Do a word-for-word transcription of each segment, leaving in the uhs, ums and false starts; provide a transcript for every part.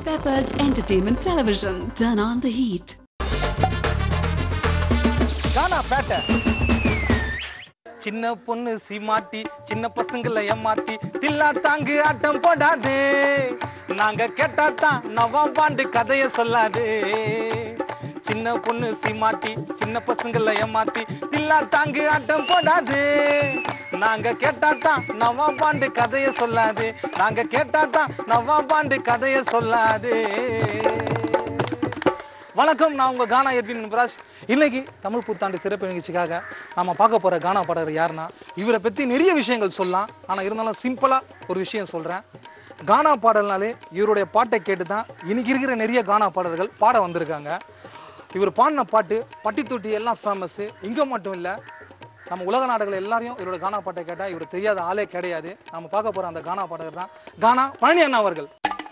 Pepper's Entertainment Television. Turn on the heat. Gana Pettai. சின்ன பொண்ணு சீமாட்டி சின்ன பசங்களை ஏமாத்தி தில்லா தாங்கு ஆட்டம் போடாது நாங்க கேட்டாதான் நவாம் பாண்டு கதைய சொல்லாது சின்ன பொண்ணு சீமாட்டி சின்ன பசங்களை ஏமாத்தி தில்லா தாங்கு ஆட்டம் போடாது நாங்க கேட்டாதான் நவாம் பாண்டு கதைய சொல்லாது நாங்க கேட்டாதான் நவாம் பாண்டு கதைய சொல்லாது. வணக்கம், நான் உங்க கானா எட்வின் பிரகாஷ். இன்னைக்கு தமிழ் புத்தாண்டு சிறப்பு நிகழ்ச்சிக்காக நாம பார்க்க போற கானா பாடகர் யாருன்னா, இவரை பத்தி நிறைய விஷயங்கள் சொல்லலாம். ஆனா இருந்தாலும் சிம்பிளா ஒரு விஷயம் சொல்றேன். கானா பாடல்னாலே இவருடைய பாட்டை கேட்டு தான் இன்னைக்கு இருக்கிற நிறைய கானா பாடல்கள் பாட வந்திருக்காங்க. இவர் பாடின பாட்டு பட்டி தொட்டி எல்லாம் ஃபேமஸ். இங்க மட்டும் இல்ல, நம்ம உலக நாடுகள் எல்லாரையும் இவரோட கானா பாட்டை கேட்டா இவர் தெரியாத ஆளே கிடையாது. நம்ம பார்க்க போற அந்த கானா பாடகர் தான் கானா பழனி அண்ணா அவர்கள்.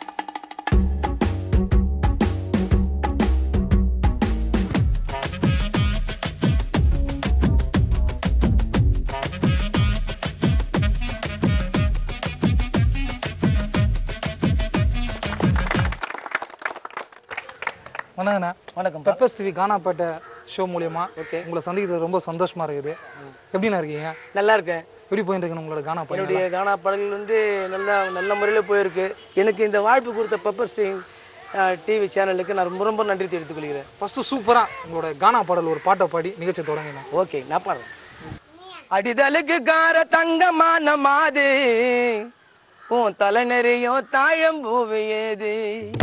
வணக்கண்ணா. வணக்கம். Peppers TV Gaana Pettai show மூலியமா ஓகே உங்களை சந்திக்கிறது ரொம்ப சந்தோஷமா இருக்குது. எப்படின்னா இருக்கீங்க? நல்லா இருக்கேன். எப்படி போயிட்டு இருக்கு உங்களோட கானா பாடல்? என்னுடைய கானா பாடல்கள் வந்து நல்லா நல்ல முறையில் போயிருக்கு. எனக்கு இந்த வாய்ப்பு கொடுத்த பெப்பர்ஸ் டிவி சேனலுக்கு நான் ரொம்ப ரொம்ப நன்றி தெரிவித்துக் கொள்கிறேன். ஃபர்ஸ்ட் சூப்பரா உங்களோட கானா பாடல் ஒரு பாட்டை பாடி நிகழ்ச்சி தொடங்கினேன். ஓகே, நான் பாடுறேன். அடிதலுக்கு கார தங்கமான மாது உன் தலை நிறையோ தாழம் பூவையேது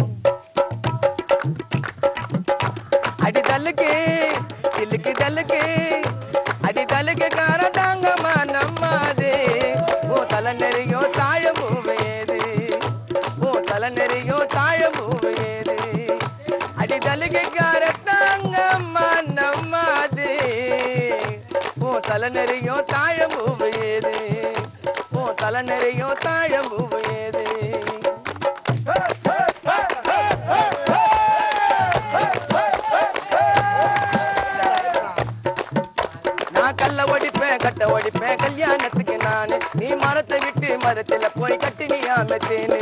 அடி தலுக்கு தில்லுக்கு தலுக்கு அடி தலுக்கு கார தாங்கம்மா நம்மாது ஓ தலை நிறையோ தாழ பூவையேது ஓ தலை நிறையோ தாழ பூவையேது அடி தலுக்கு கார தாங்கம்மா நம்மாது ஓ தலை நிறையோ தாழ பூவையேது ஓ தலை நிறையோ தாழ பூவையேது. கல்ல ஒடிப்பேன் கட்ட ஒடிப்பேன் கல்யாணத்துக்கு நானு நீ மரத்தை விட்டு மரத்துல போய் கட்டினியாம தேனு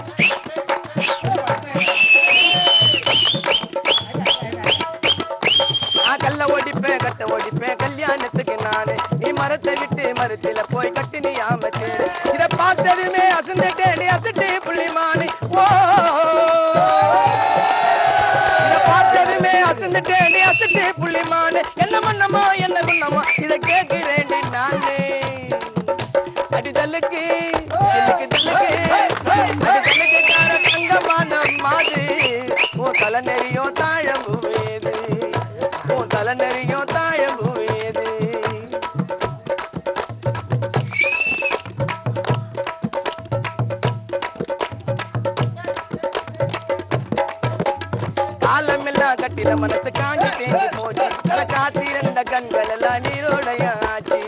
நான் கல்ல ஒடிப்பேன் கட்ட ஒடிப்பேன் கல்யாணத்துக்கு நானு நீ மரத்தை விட்டு மரத்துல போய் கட்டினியாம தேனு இத பார்த்ததுமே அசந்துட்டேன் நீ அசட்டு புள்ளிமானு ஓ இத பார்த்ததுமே அசந்துட்டேன் நீ அசட்டு புள்ளிமானு என்ன மன்னமா என்ன குன்னமா இத கேட்கிறேன் நானே அடிதலுக்கு அடிதலுக்கு கார தங்கமான மாது ஓ தலை நெறியோ தாழம்புவேது ஓ தலை நெறியோ தாழம்புவேது. காலமெல்லாம் கட்டில மனசு காஞ்சி தேங்கி போச்சு காத்திருந்த கண்கள் எல்லாம் நீரோடைய ஆட்சி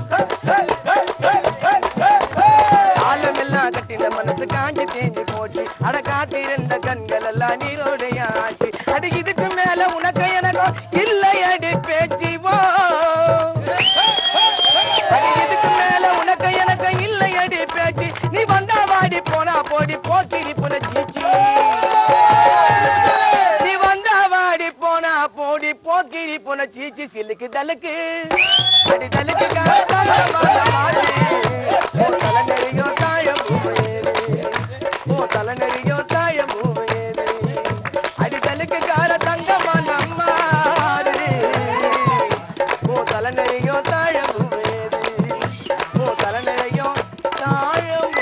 காலமெல்லாம் கட்டில மனசு காஞ்சி தேங்கி போச்சு அட காத்திருந்த கண்கள் எல்லாம் நீரோடைய ஆட்சி அடி இதுக்கு மேல உனக்கு எனக்கோ இல்லை அடி பேச்சிவோ அடி இதுக்கு மேல உனக்கு எனக்கு இல்லை அடி பேச்சு நீ வந்தா வாடி போனா போடி போக்கிரி புன சீச்சி நீ வந்தா வாடி போனா போடி போக்கிரி புன சீச்சி சிலுக்கு தலுக்கு அடி தலுக்கு ஓ தலை நெறியோ தாழம் பூவையேது ஓ தலை நெறியோ தாழம் பூவையேது அடி தலுக்கு கார தங்கமா நம்மாது ஓ தலை நெறியோ தாழம் பூவையேது ஓ தலை நெறியோ தாழம்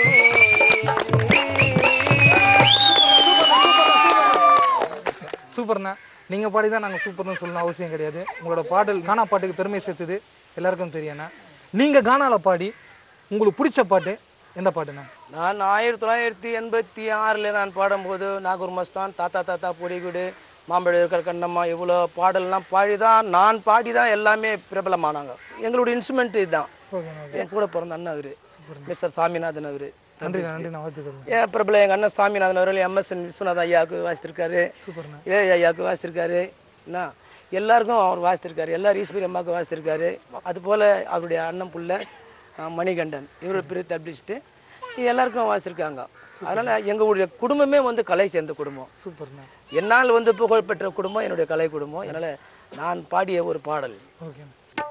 சூப்பர்ண்ணா. நீங்க பாடிதான் நாங்க சூப்பர்னு சொல்லணும் அவசியம் கிடையாது. உங்களோட பாடல் கானா பாட்டுக்கு பெருமை சேர்த்தது எல்லாருக்கும் தெரியும்ண்ணா. நீங்க கானால பாடி உங்களுக்கு பிடிச்ச பாட்டு எந்த பாட்டுண்ணா? நான் ஆயிரத்தி தொள்ளாயிரத்தி எண்பத்தி ஆறுல நான் பாடும்போது நாகூர் மஸ்தான் தாத்தா தாத்தா பொடிகுடு மாம்பழ இருக்கிற கண்ணம்மா இவ்வளோ பாடல்லாம் பாடிதான் நான் பாடிதான் எல்லாமே பிரபலமானாங்க. எங்களுடைய இன்ஸ்ட்ருமெண்ட் இதுதான். என் கூட பிறந்த அண்ணன் அவரு மிஸ்டர் சாமிநாதன் அவரு. நன்றி நன்றி. ஏன் பிரபல எங்க அண்ணன் சாமிநாதன் அவர்கள் எம் எஸ் என் விஸ்வநாத் ஐயாவுக்கு வாசித்திருக்காரு. இளைய ஐயாவுக்கு வாசித்திருக்காரு. என்ன எல்லாருக்கும் அவர் வாசித்திருக்காரு. எல்லாரும் ஈஸ்வரி அம்மாவுக்கு வாசித்திருக்காரு. அது போல அவருடைய அண்ணன் புள்ள மணிகண்டன் இவரை பிரித்து அப்படிச்சுட்டு எல்லாருக்கும் வாசிச்சிருக்காங்க. அதனால எங்களுடைய குடும்பமே வந்து கலை சேர்ந்த குடும்பம். சூப்பர்ண்ணா. என்னால் வந்து புகழ்பெற்ற குடும்பம் என்னுடைய கலை குடும்பம். அதனால நான் பாடிய ஒரு பாடல். ஓகே.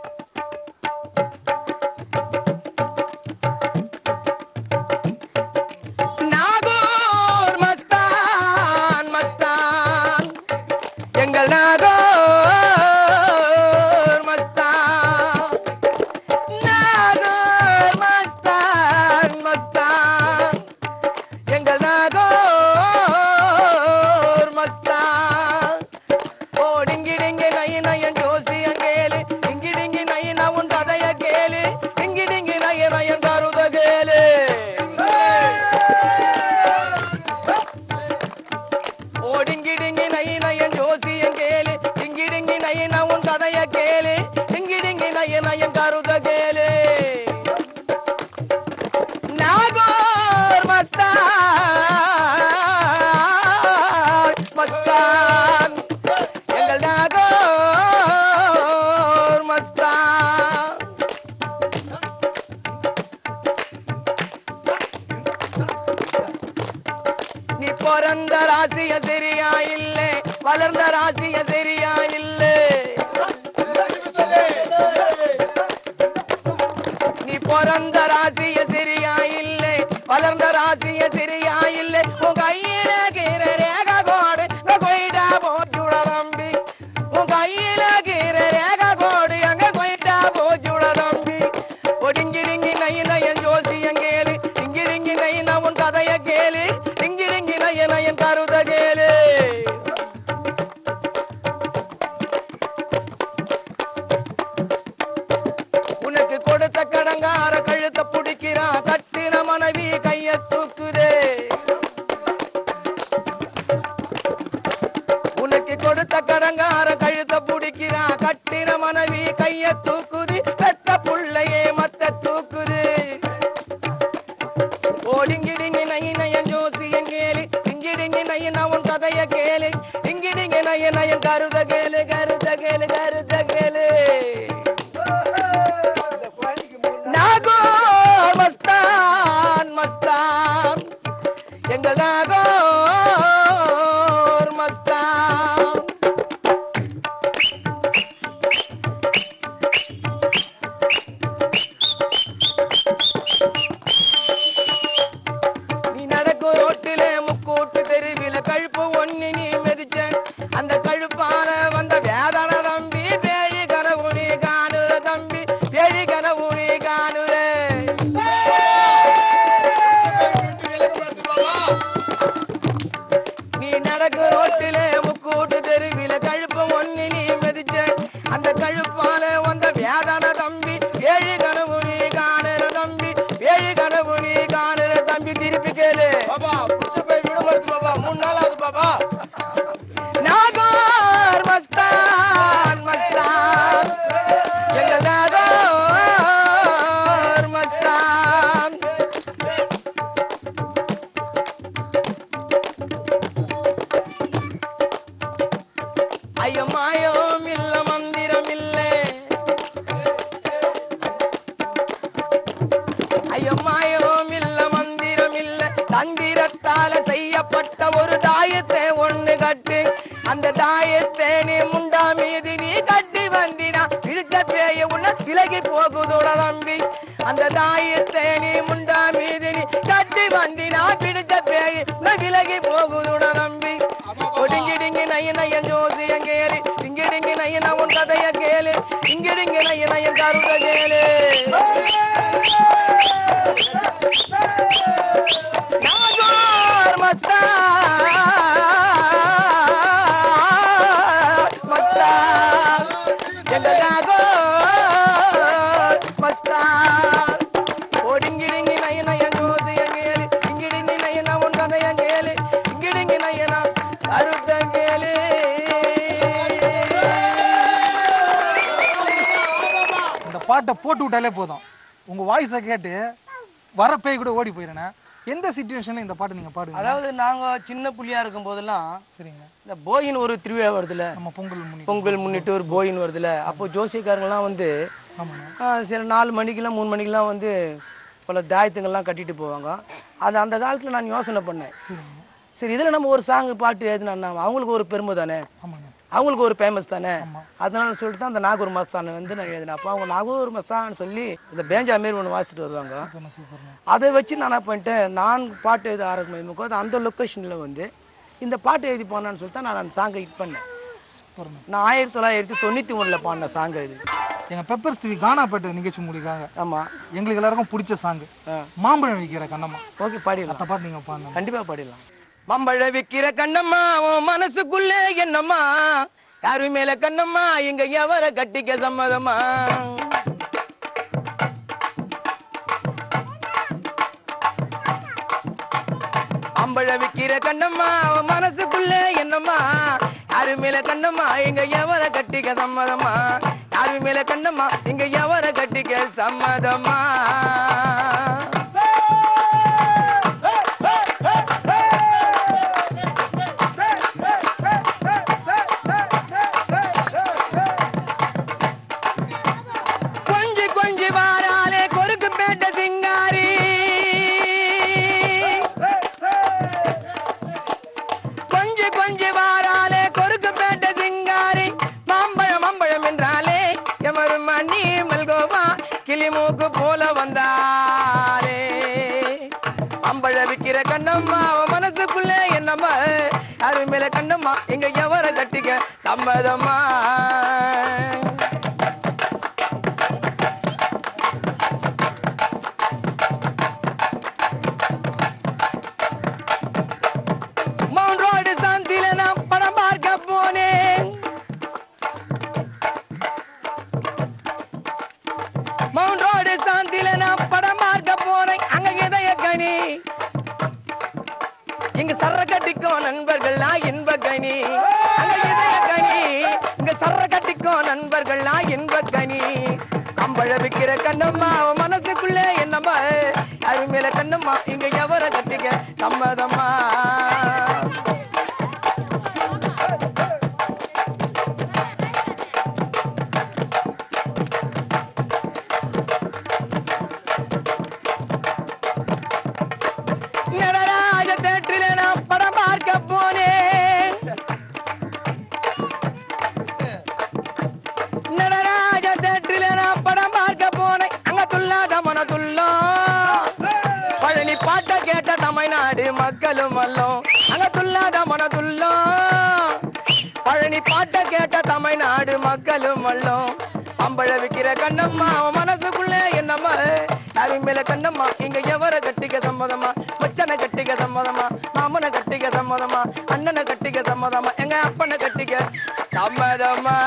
நாகூர் மஸ்தான் மஸ்தான் எங்கள் நாகூர் மஸ்தான் நாகூர் மஸ்தான் மஸ்தான் எங்கள் நாகூர் மஸ்தான் ஓடிங்கிடிங்க நை நயன் ஜோசிய கேளு இங்கிடிங்கி நை நவுன் கதைய கேளு இங்கிடிங்கி நய நயன் கருத கேளு ஓடிங்கிடிங்கி நை நயன் ஜோசிய கேளு இங்கிடிங்கி நை நவுன் கதைய கேளு இங்கிடிங்கி நய நயன் கருத கேளு நாகூர் மஸ்தான் மஸ்தான் எங்கள் நாகூர் மஸ்தான் நீ பிறந்த ராசிய சரியா இல்லை வளர்ந்த ராசிய சரியா இல்லை நீ பிறந்த ராசிய சரியா இல்லை வளர்ந்த ராசிய சரியா இல்லை உன் கையில கீர ரேக கோடு கொய்டா போச்சுட தம்பி உன் கையில கீர ரேக கோடு அங்க கொய்டா போச்சுட தம்பி ஒடிங்கிரிங்கி நை நயன் ஜோசியம் கேளு இங்கிரிங்கி நை நவுன் கதைய கேளு இங்கிரிங்கி நய நயன் கருத கேளு உனக்கு கொடுத்த கடங்கார கழுத்த பிடிக்கிறான் கட்டின மனைவி கைய தூக்குதே உனக்கு கொடுத்த கடங்கார கழுத்த பிடிக்கிறான் கட்டின மனைவி கைய தூக்குது பெத்த புள்ளையே மத்த தூக்குது ஓடிங்கிடிங்கி நை நயன் ஜோசியம் கேளு இங்கிடிங்கி நை நவுன் கதைய கேளு இங்கிடிங்கி நய நயன் கருத கேளு கருத கேளு கருத கேளு நாகூர் மஸ்தான் மஸ்தான் எங்கள் நாகூர் மஸ்தான் நீ நடக்கும் ரோட்டிலே முக்கூட்டு தெருவில கழுப்பு ஒண்ணு நீ மெதிச்ச அந்த கழுப்பான வந்த வேதன தம்பி பேழி கனவு நீ காணுற தம்பி பேழி கனவு நீ காணுற நீ நடக்கும் ரோட்டிலே முக்கூட்டு தெருவில கழுப்பு ஒண்ணு நீ மெதிச்ச அந்த கழுப்பால வந்த வேதன தம்பி பேழி கனவு நீ காணுற தம்பி பேழி கனவு நீ காணுற தம்பி திருப்பி கேளு நாகூர் மஸ்தான் மஸ்தான் எங்கள் நாகூர் மஸ்தான் ஐயோ மாயம் இல்ல மந்திரம் இல்லை ஐயோ மாயம் இல்ல மந்திரம் இல்ல தந்திரத்தால செய்யப்பட்ட ஒரு தாயத்தை ஒண்ணு கட்டு அந்த தாயத்தை நீ முண்டா மீது நீ கட்டி வந்தினா பிடிச்ச பேய உன்ன விலகி போகுதோட நம்பி அந்த தாயத்தை நீ முண்டா மீது நீ கட்டி வந்தினா பிடிச்ச பேய உன்ன விலகி போகுதோட நம்பி ஒடுங்கிடிங்கி நய நயன் ஜோசியம் கேளு இங்கிடிங்கி நய நவுன் கதைய கேளு இங்கிடிங்கி நய நயன் கருத கேளு நாகூர் மஸ்தான் மஸ்தான் எங்கள் நாகூர் மஸ்தான் ஓடிங்கிடிங்கி நய நயன் ஜோசியம் கேளு இங்கிடிங்கி நய நவுன் கதைய கேளு இங்கிடிங்கி நய ந கருத கேளு இந்த பாட்டை போட்டு விட்டாலே போதும் உங்க வாய்ஸை கேட்டு வர பேய் கூட ஓடி போயிடுறேன். எந்த சிச்சுவேஷன்ல இந்த பாட்டு நீங்க பாடுங்க? அதாவது நாங்க சின்ன புள்ளியா இருக்கும் போதெல்லாம் சரிங்க, இந்த போயின் ஒரு திருவிழா வருதுல, நம்ம பொங்கல் முன்னிட்டு பொங்கல் முன்னிட்டு ஒரு போயின் வருதுல, அப்போ ஜோசியக்காரங்கெல்லாம் வந்து ஆமாங்க சரி நாலு மணிக்கெல்லாம் மூணு மணிக்கெல்லாம் வந்து பல தாயத்துங்கள்லாம் கட்டிட்டு போவாங்க. அது அந்த காலத்தில் நான் யோசனை பண்ணேன், சரி இதில் நம்ம ஒரு சாங் பாட்டு எழுதினா அவங்களுக்கு ஒரு பெருமை தானே, அவங்களுக்கு ஒரு ஃபேமஸ் தானே, அதனால சொல்லிட்டு தான் அந்த நாகூர் மஸ்தானை வந்து நான் எழுதினேன். அப்போ அவங்க நாகூர் மஸ்தான் சொல்லி இந்த பேஞ்சா மாரி ஒன்று வாசிச்சுட்டு வருவாங்க. அதை வச்சு நான் என்ன பண்ணிட்டேன், நான் பாட்டு எழுத ஆரம்பிக்கும் போது அந்த லொக்கேஷனில் வந்து இந்த பாட்டு எழுதி போனான்னு சொல்லிட்டு நான் அந்த சாங்கை ஹிட் பண்ணேன். நான் ஆயிரத்தி தொள்ளாயிரத்தி தொண்ணூற்றி ஒன்றில் பாடின சாங் இது. எங்கள் பெப்பர்ஸ் டிவி கானா பெட்டை நிகழ்ச்சி முடிக்காங்க. ஆமாம், எங்களுக்கு எல்லாருக்கும் பிடிச்ச சாங் மாம்பழம் விற்கிற கண்ணம்மா. ஓகே, பாடிடலாம். அந்த பாட்டு நீங்கள் பாருங்க. கண்டிப்பாக பாடிடலாம். மாம்பழ விக்கிற கண்ணம்மா உன் மனசுக்குள்ளே என்னம்மா, யாரு மேல கண்ணம்மா இங்க எவரை கட்டிக்க சம்மதமா, மாம்பழ விக்கிற கண்ணம்மா உன் மனசுக்குள்ளே என்னம்மா, யாரு மேல கண்ணம்மா இங்க எவரை கட்டிக்க சம்மதமா, யாரு மேல கண்ணம்மா இங்க எவரை கட்டிக்க சம்மதமா. கிளிமூக்கு போல வந்தாரே அம்பழ விக்கிற கண்ணம்மா மனசுக்குள்ளே என்னம்மா, யாரு மேல கண்ணம்மா இங்க எவரை கட்டிக்க சம்மதமா. மவுண்ட் ரோடு சாந்தில நான் படம் பார்க்க போனேன், மவுண்ட் ரோடு சாந்தில நான் படம் பார்க்க போனேன், அங்க இதய கனி இங்க சர்ற கட்டிக்கும் நண்பர்கள்லாம் இன்ப கனி, அங்க இதய கனி இங்க சர்ற கட்டிக்கும் நண்பர்கள்லாம் இன்ப கனி. அம்பழ விக்கிற கண்ணம்மா மனசுக்குள்ளே என்னம்மா, யாரு மேல கண்ணம்மா இங்க எவரை கட்டிக்க சம்மதமா. பழனி பாட்ட கேட்ட தமிழ்நாடு மக்களும் அல்லோம், அங்க துல்லாத மனதுள்ளோம். பழனி பாட்ட கேட்ட தமிழ்நாடு மக்களும் அல்லோம். அம்பழ விக்கிற கண்ணம்மா மனசுக்குள்ளே என்னம்மா, யாரு மேல கண்ணம்மா இங்க எவரை கட்டிக்க சம்மதமா, மச்சனை கட்டிக்க சம்மதமா, மாமனை கட்டிக்க சம்மதமா, அண்ணனை கட்டிக்க சம்மதமா, எங்க அப்பனை கட்டிக்க சம்மதமா.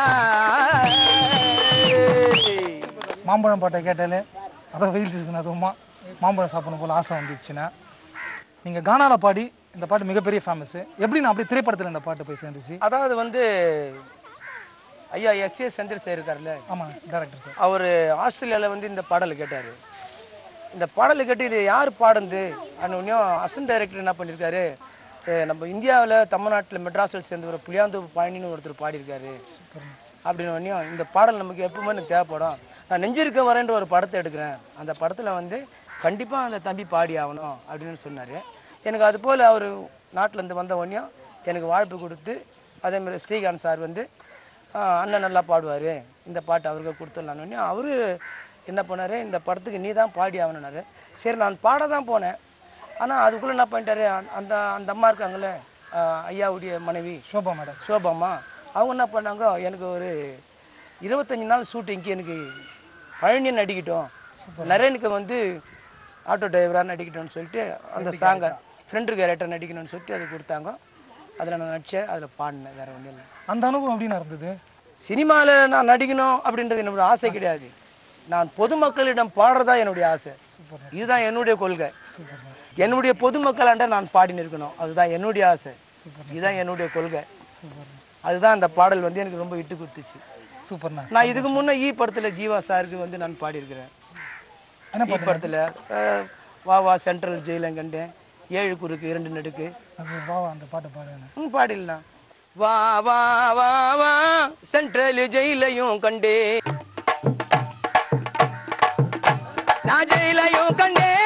மாம்பழம் பாட்டை கேட்டாலே அதான் வெயில் சீசன், அதுவுமா மாம்பழம் சாப்பிடணும் போல ஆசை வந்துச்சுன்னா நீங்கள் கானாவில் பாடி இந்த பாட்டு மிகப்பெரிய ஃபேமஸ். எப்படி நான் அப்படி திரைப்படத்தில் இந்த பாட்டு போய் சேர்ந்துச்சு? அதாவது வந்து ஐயா எஸ் ஏ சந்திரசேகர் இருக்காருல்ல, ஆமாம் டேரக்டர் சார், அவர் ஆஸ்திரேலியாவில் வந்து இந்த பாடலை கேட்டார். இந்த பாடலை கேட்டு இது யார் பாடுந்து அப்படின்னு அசிஸ்டன்ட் டைரக்டர் என்ன பண்ணியிருக்காரு, நம்ம இந்தியாவில் தமிழ்நாட்டில் மெட்ராஸில் சேர்ந்து ஒரு புளியாந்தோப்பு பழனின்னு ஒருத்தர் பாடியிருக்காரு அப்படின்னு. இந்த பாடல் நமக்கு எப்பவுமே எனக்கு தேவைப்படும், நான் நெஞ்சிருக்க வரேன்ற ஒரு படத்தை எடுக்கிறேன், அந்த படத்தில் வந்து கண்டிப்பாக அந்த தம்பி பாடி ஆகணும் அப்படின்னு சொன்னார். எனக்கு அது போல் அவர் நாட்டிலேருந்து வந்த உடனே எனக்கு வாழ்ப்பு கொடுத்து, அதேமாதிரி ஸ்ரீகாந்த் சார் வந்து அண்ணன் நல்லா பாடுவார், இந்த பாட்டு அவருக்கு கொடுத்துடலான்னு அவரு என்ன பண்ணாரு, இந்த படத்துக்கு நீ தான் பாடி ஆகணுன்னாரு. சரி நான் பாட தான் போனேன், ஆனால் அதுக்குள்ளே என்ன பண்ணிட்டாரு, அந்த அந்த அம்மா இருக்காங்களே ஐயாவுடைய மனைவி சோபா மேடம், சோபாம்மா, அவங்க என்ன பண்ணாங்க, எனக்கு ஒரு இருபத்தஞ்சி நாள் ஷூட்டிங்க்கு எனக்கு பழனி நடிக்கிட்டோம், நரேனுக்கு வந்து ஆட்டோ டிரைவராக நடிக்கிட்டோன்னு சொல்லிட்டு அந்த சாங்கை ஃப்ரெண்டு கேரக்டர் நடிக்கணும்னு சொல்லிட்டு அது கொடுத்தாங்க. அதில் நான் நடித்தேன், அதில் பாடினேன், வேறு ஒன்றும் இல்லை. அந்த அனுபவம் எப்படின்னா இருந்தது? சினிமாவில் நான் நடிக்கணும் அப்படின்றது என்னோட ஆசை கிடையாது, நான் பொதுமக்களிடம் பாடுறதா என்னுடைய ஆசை. இதுதான் என்னுடைய கொள்கை. என்னுடைய பொதுமக்களாண்ட நான் பாடினு இருக்கணும், அதுதான் என்னுடைய ஆசை, இதுதான் என்னுடைய கொள்கை. அதுதான் அந்த பாடல் வந்து எனக்கு ரொம்ப விட்டு கொடுத்துச்சு. சூப்பர்ண்ணா. நான் இதுக்கு முன்னே ஈ படத்தில் ஜீவா சாருக்கு வந்து நான் பாடியிருக்கிறேன். ஈ படத்தில் வா வா சென்ட்ரல் ஜெயில கண்டேன், ஏழு குறுக்கு இரண்டு நடுக்கு, அந்த பாட்டு பாடுங்க. ம் பாடிடலாம். வா வா வா வா சென்ட்ரல் ஜெயிலையும் கண்டே, நான் ஜெயிலையும் கண்டே,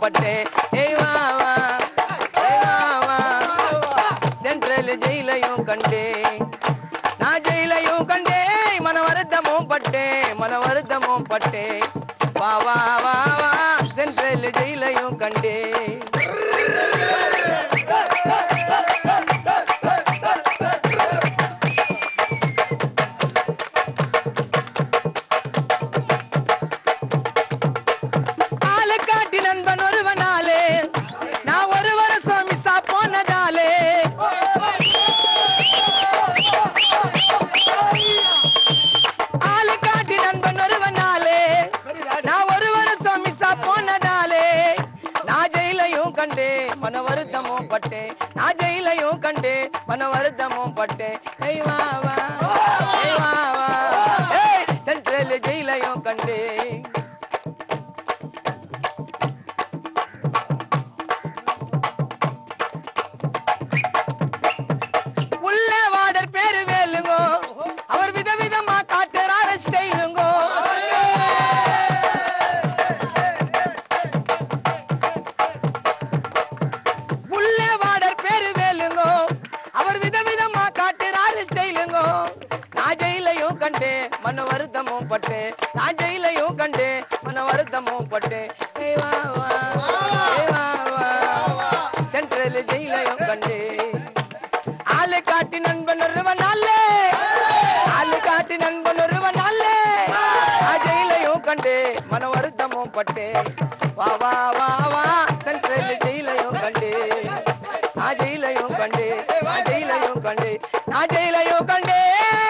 பட்டே ஏய் வா வா ஏய் வா வா சென்ட்ரல் ஜெயிலையும் கண்டே நான் ஜெயிலையும் கண்டே மன வருத்தமும் பட்டே மன வருத்தமும் பட்டே வா வா வா வா சென்ட்ரல் ஜெயிலையும் கண்டே மன வருத்தமும் பட்டே நான் ஜெயிலையும் கண்டே மன வருத்தமும் பட்டே ஏய் வா வா ஏய் வா வா ஏய் சென்ட்ரல் ஜெயிலையும் கண்டே உள்ள வாடர் பேரு வேலுங்கோ அவர் விதவிதமா காட்டுறார ஸ்டைலுங்கோ மன வருத்தமும் பட்டே நான் ஜெயிலையும் கண்டே மன வருத்தமும் பட்டே ஏய் வா வா ஏய் வா வா சென்ட்ரல் ஜெயிலையும் கண்டே ஆளு காட்டி நண்பன் ஒருவனாலே ஆளு காட்டி நண்பன் ஒருவனாலே நான் ஜெயிலையும் கண்டே மன வருத்தமும் பட்டே வா வா வா வா சென்ட்ரல் ஜெயிலையும் கண்டே நான் ஜெயிலையும் கண்டே நான் ஜெயிலையும் கண்டே நான் ஜெயிலையும் கண்டே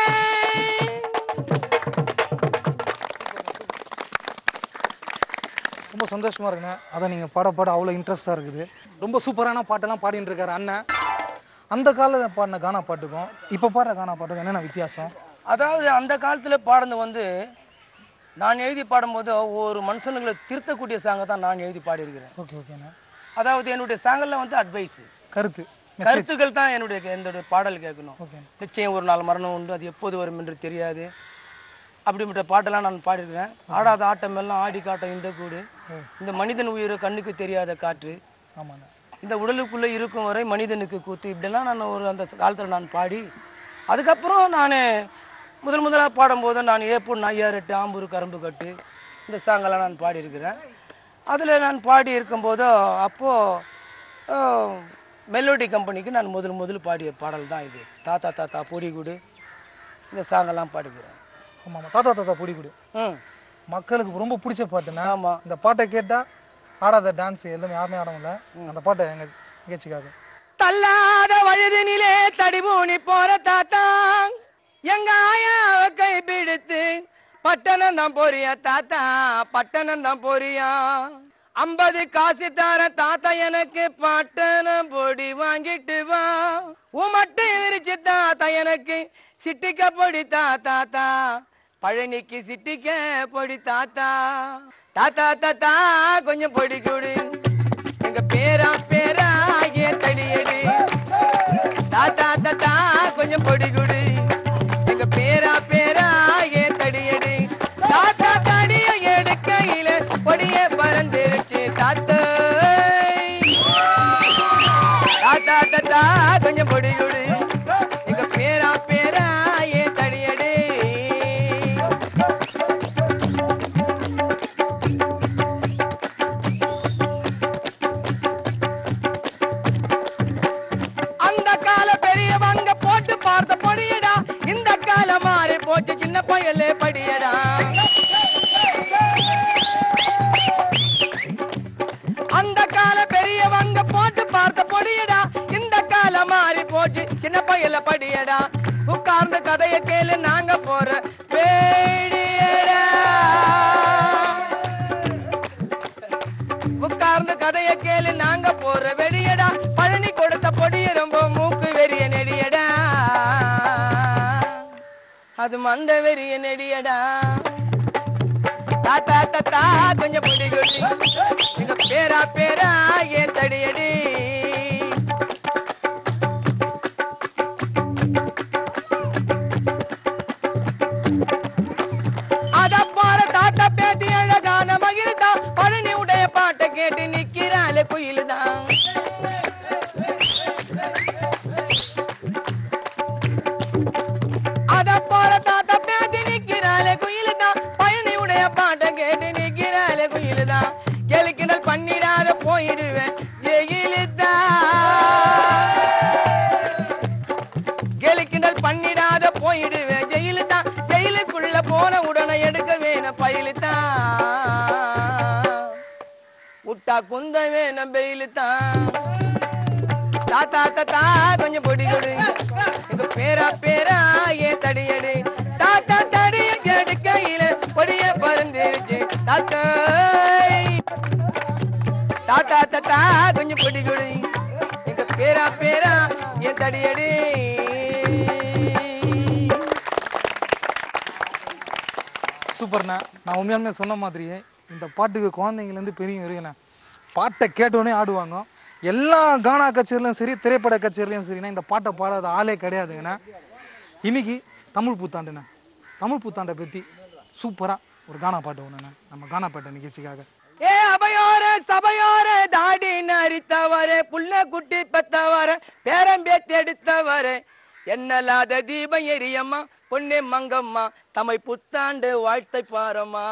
ரொம்ப சந்தோஷமா இருக்குண்ணே. அதை நீங்க பாட பாட அவ்வளோ இன்ட்ரெஸ்டா இருக்குது. ரொம்ப சூப்பரான பாட்டெல்லாம் பாடிட்டு இருக்காரு அண்ணன். அந்த காலத்துல பாடின கானா பாட்டுக்கும் இப்ப பாடுற கானா பாட்டுக்கும் என்னென்ன வித்தியாசம்? அதாவது அந்த காலத்துல பாடுறது வந்து நான் எழுதி பாடும்போது ஒரு மனுஷனுங்களை திருத்தக்கூடிய சாங்கை தான் நான் எழுதி பாடியிருக்கிறேன். ஓகே ஓகேண்ணா. அதாவது என்னுடைய சாங்கெல்லாம் வந்து அட்வைஸ் கருத்து கருத்துக்கள் தான் என்னுடைய என்னுடைய பாடல் கேட்கணும். நிச்சயம் ஒரு நாள் மரணம் உண்டு, அது எப்போது வரும் என்று தெரியாது, அப்படிப்பட்ட பாட்டெல்லாம் நான் பாடியிருக்கிறேன். ஆடாத ஆட்டம் எல்லாம் ஆடி காட்டம் இந்த கூடு, இந்த மனிதன் உயிரை கண்ணுக்கு தெரியாத காற்று, இந்த உடலுக்குள்ள இருக்கும் வரை மனிதனுக்கு கூத்து, இப்படிலாம் நான் ஒரு அந்த காலத்தில் நான் பாடி அதுக்கப்புறம் நான் முதல் முதலாக பாடும்போது நான் ஏப்பூர் நாய்யாரெட்டு ஆம்பூர் கரும்பு கட்டு இந்த சாங்கெல்லாம் நான் பாடியிருக்கிறேன். அதில் நான் பாடி இருக்கும்போதோ அப்போது மெலோடி கம்பெனிக்கு நான் முதல் முதல் பாடிய பாடல் தான் இது. தாத்தா தாத்தா பொடி கூடு இந்த சாங்கெல்லாம் பாடிக்கிறேன். ஆமாம், தாத்தா தாத்தா பொடி கூடு ம் மக்களுக்கு ரொம்ப பிடிச்ச பாட்டுண்ணா. ஆமாம், இந்த பாட்டை கேட்டால் ஆடாத டான்ஸ் எல்லாமே யாருமே ஆட முடியல. அந்த பாட்டை எங்கள் நிகழ்ச்சிக்காக. தள்ளாத வயதினிலே தடிமூனி போற தாத்தா எங்க ஆயாவ கை பிடித்து பட்டணம் தான் போறியா தாத்தா, பட்டணம் தான் போறியா, ஐம்பது காசு தார தாத்தா எனக்கு பட்டணம் பொடி வாங்கிட்டு வா, உமட்டு விரிச்சு தாத்தா எனக்கு சிட்டிக்க பொடி தாத்தா, பழனிக்கு சிட்டிக்க பொடி தாத்தா, தாத்தா தாத்தா கொஞ்சம் பொடி கொடு, எங்க பேரா பேரா ஏன் தடியடி, தாத்தா தாத்தா கொஞ்சம் பொடி கொடு, எங்க பேரா பேரா ஏன் தடியடி, தாத்தா தடிய எடுக்கையில பொடியே பறந்துருச்சு தாத்தா, தாத்தா தாத்தா கொஞ்சம் பொடி கொடு, எங்க பேரா பேரா ஏன் தடியடி. அந்த கால பெரியவங்க போட்டு பார்த்த பொடியடா, இந்த கால மாறி போட்டு சின்ன பயலே படியடா, அந்த கால பெரியவங்க போட்டு பார்த்த பொடியடா, இந்த கால மாறி போச்சு சின்ன பயல படியடா, உட்கார்ந்து கதைய கேளு நாங்க போற பேடியடா, உட்கார்ந்து கதைய கேளு நாங்க போற வெடியடா, பழனி கொடுத்த பொடிய ரொம்ப மூக்கு வெறிய நெடியடா, அது மண்ட வெறிய நெடியடா, தாத்தா தாத்தா கொஞ்சம் பொடி கொடி, எங்க பேரா பேரா ஏன் தடியடி. அத பாரு தாத்தா பேத்தி அழகான மகிழ்ந்தா, பழனி உடைய பாட்டை கேட்டு நிக்கிற ஜெயலலிதா கேலி கிண்டல் பண்ணிடாத போயிடுவேன் ஜெயிலுதா ஜெயிலுக்குள்ள போன உடனே எடுக்க வேணும் பயிலுதா விட்டா குந்த வேணும் பெயிலுதா தாத்தா தாத்தா கொஞ்சம் பொடி கொடு எங்க பேரா பேரா ஏன் தடியடி தாத்தா தடிய எடுக்கையில பொடிய பறந்துருச்சு தாத்தா தாத்தா தாத்தா கொஞ்சம் பொடி கொடு எங்க பேரா பேரா ஏன் தடியடி சூப்பர்ண்ணா. நான் உண்மையாலுமே சொன்ன மாதிரியே இந்த பாட்டுக்கு குழந்தைங்கல இருந்து பெரிய வரைக்கும் பாட்டை கேட்டோடனே ஆடுவாங்க. எல்லா கானா கச்சேரிலையும் சரி திரைப்பட கச்சேரிலையும் சரிண்ணா இந்த பாட்டை பாடாத ஆளே கிடையாதுங்கண்ணா. இன்னைக்கு தமிழ் புத்தாண்டுண்ணா, தமிழ் புத்தாண்டை பற்றி சூப்பராக ஒரு கானா பாட்டு ஒன்றுண்ணா நம்ம கானா பாட்டை நிகழ்ச்சிக்காக. ஏ அபயோர சபயோர தாடி நரித்தவரே புள்ள குட்டி பெத்தவர பேரம்பேத்தி எடுத்தவரே என்னலாத தீபம் எரியம்மா பொன்னே மங்கம்மா தமிழ் புத்தாண்டு வாழ்த்தை பாரம்மா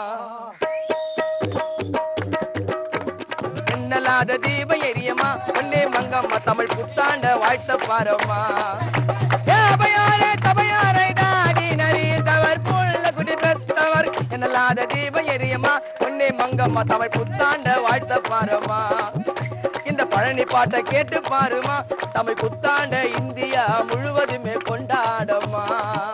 என்னலாத தீபம் எரியம்மா பொன்னே மங்கம்மா தமிழ் புத்தாண்ட வாழ்த்த பாரம்மா ஏ அபயோர சபயோர தாடி நரித்தவர் புள்ள குட்டி பெத்தவர் என்னலாத தீபம் எரியம்மா பொன்னே மங்கம்மா தமிழ் புத்தாண்ட வாழ்த்த பாரம்மா இந்த பழனி பாட்டை கேட்டு பாருமா தமிழ் புத்தாண்ட இந்தியா முழுவதுமே கொண்டாடமா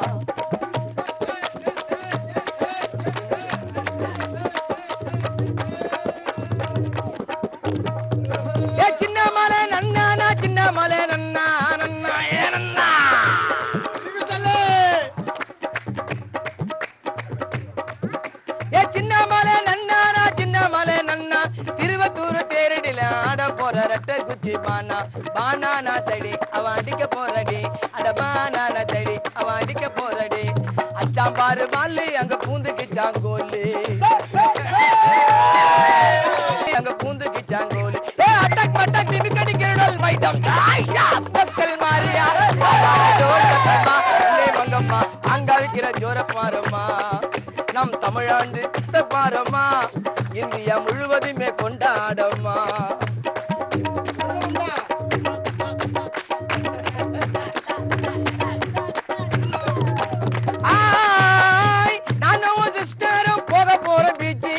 ஏ சின்ன மலை நன்னா சின்ன மலை நன்னா நன்னா ஏ நன்னா ஏ சின்ன மலை நன்னா சின்ன மலை நன்னா திருவத்தூர் தேரடில ஆட போற ரெட்ட குச்சி பானா பானானா தடி அவ அடிக்க போறடி அட பானானா தடி அவ அடிக்க போறடி அச்சாம் பாரு மாலு அங்க பூந்துக்கு சாங்கோலு அங்க பூந்துக்கு சாங்கோலு ஏ அட்டக் மட்டக் திமி கடிக்கிறடல் வைடம் ஆயிஷா ஸ்பெஷல் மாரியா ஜோர கட்டமா லே மங்கம்மா அங்க விக்கிற ஜோர பாரம்மா நம் தமிழாண்டு பாரம்மா இந்தியா முழுவதுமே கொண்டாடம்மா ஆய் நானும் சிஸ்டரும் போக போற பீச்சி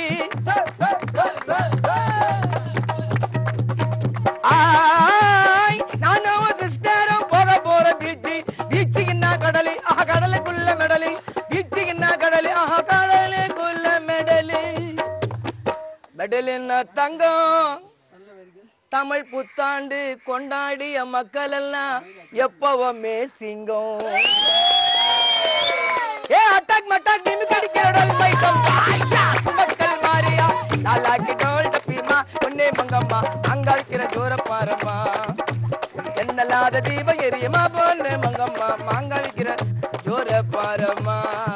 ஆய் நானும் சிஸ்டரும் போக போற பீச்சி பீச்சுக்கு என்ன கடலி ஆஹா கடலுக்குள்ள மெடலி பீச்சுக்கு என்ன கடலி ஆஹா கடலுக்குள்ள மெடலி மெடலின்னா தங்கம் தமிழ் புத்தாண்டு கொண்டாடிய மக்கள் எல்லாம் எப்பவுமே சிங்கம் ஏ அட்டாக் மட்டாக் நிமி கடிக்கிறடல் வைக்கம் ஆயிஷா மக்கள் மாரியா லாலாக்கி டோல் டப்பிமா பொன்னே மங்கம்மா அங்க இருக்கிற ஜோர பாரம்மா என்னலாத தீபம் எரியமா பொன்னே மங்கம்மா அங்க இருக்கிற ஜோர பாரம்மா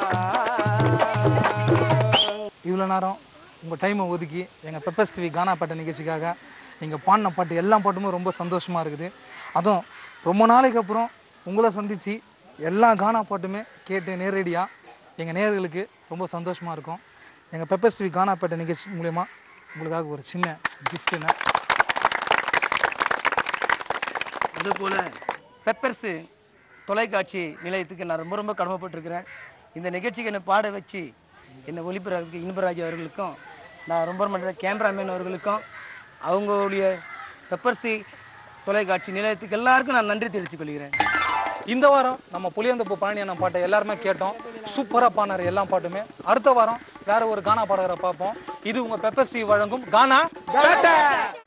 இவ்வளோ நேரம் உங்கள் டைமை ஒதுக்கி எங்கள் பெப்பர்ஸ் டிவி கானா பாட்டு நிகழ்ச்சிக்காக நீங்கள் பாடின பாட்டு எல்லா பாட்டுமே ரொம்ப சந்தோஷமாக இருக்குது. அதுவும் ரொம்ப நாளைக்கு அப்புறம் உங்களை சந்தித்து எல்லா கானா பாட்டுமே கேட்டு நேரடியாக எங்கள் நேயர்களுக்கு ரொம்ப சந்தோஷமாக இருக்கும். எங்கள் பெப்பர்ஸ் டிவி கானா பாட்டு நிகழ்ச்சி மூலயமா உங்களுக்காக ஒரு சின்ன கிஃப்ட்டுன்னு அதுபோல் பெப்பர்ஸு தொலைக்காட்சி நிலையத்துக்கு நான் ரொம்ப ரொம்ப கடமைப்பட்டிருக்கிறேன். இந்த நிகழ்ச்சிக்கு என்னை பாட வச்சு என்னை ஒளிபரப்புக்கு இன்பராஜ் அவர்களுக்கும் நான் ரொம்ப ரொம்ப கேமராமேன் அவர்களுக்கும் அவங்களுடைய பெப்பர்சி தொலைக்காட்சி நிலையத்துக்கு எல்லாருக்கும் நான் நன்றி தெரிவித்துக் கொள்கிறேன். இந்த வாரம் நம்ம புளியந்தப்பு பழனி அண்ணன் பாட்டை எல்லாருமே கேட்டோம். சூப்பராக பாடினார் எல்லா பாட்டுமே. அடுத்த வாரம் வேற ஒரு கானா பாடகரை பார்ப்போம். இது உங்கள் பெப்பர்சி வழங்கும் கானா பேட்டை.